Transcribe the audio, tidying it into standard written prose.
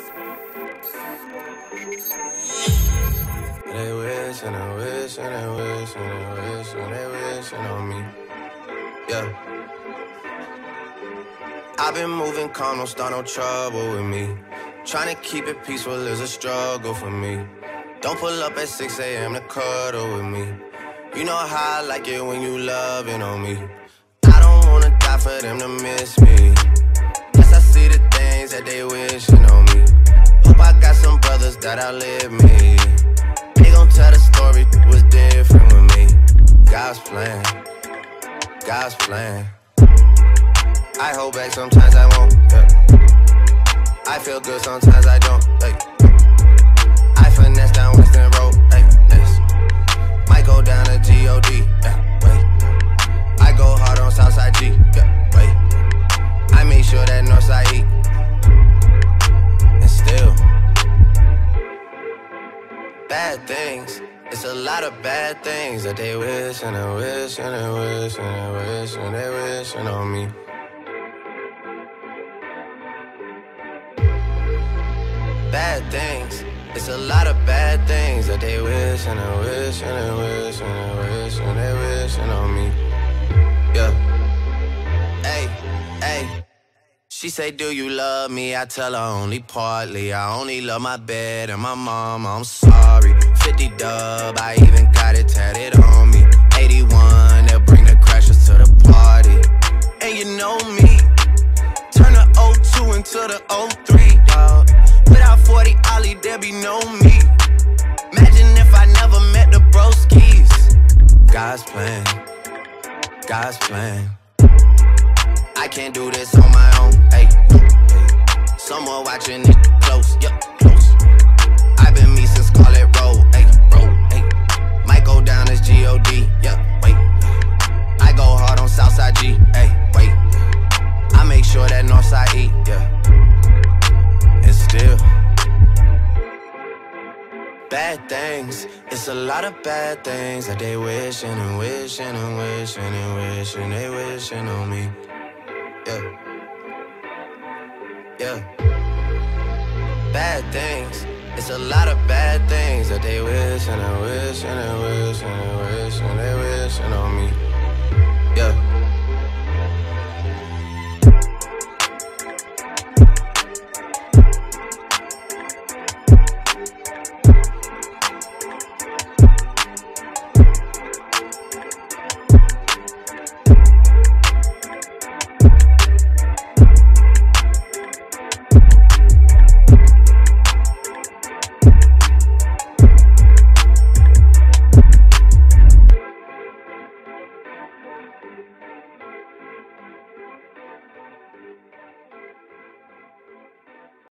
They wish and they wish and they wish and they wish and they wishing on me. Yeah. I've been moving calm, don't start no trouble with me. Trying to keep it peaceful is a struggle for me. Don't pull up at 6 a.m. to cuddle with me. You know how I like it when you loving on me. I don't wanna die for them to miss me. Yes, I see the things that they wishing on me. Hope I got some brothers that outlive me. They gon' tell the story was different with me. God's plan, God's plan. I hold back, sometimes I won't, yeah. I feel good, sometimes I don't, like. I finesse down Western Road, like this. Might go down to G.O.D., yeah, wait. I go hard on Southside G, yeah, wait. I make sure that Northside E. And still bad things, it's a lot of bad things that they wish and they wish and they wish and they wish and they wishing on me. Bad things, it's a lot of bad things that they wish and they wish and they wish and they wish and they wishing on me. Yeah. Hey, hey. She say, do you love me? I tell her only partly. I only love my bed and my mama, I'm sorry. 50 dub, I even got it tatted on me. 81, they'll bring the crashers to the party. And you know me, turn the 02 into the 03, dawg. Without 40 Ollie, there be no me. Imagine if I never met the broskies. God's plan, God's plan. I can't do this on my own, hey. Someone watching it close, yup, close. I've been me since Scarlet Road, hey, road, hey. Might go down as G.O.D., yeah, wait. I go hard on Southside G, hey, wait. I make sure that Northside E, yeah. And still bad things, it's a lot of bad things that they wishing and wishing and wishing and wishing they wishing on me. Yeah, yeah. Bad things, it's a lot of bad things that they wish and they wish and they wish and they wish and they wishing on me.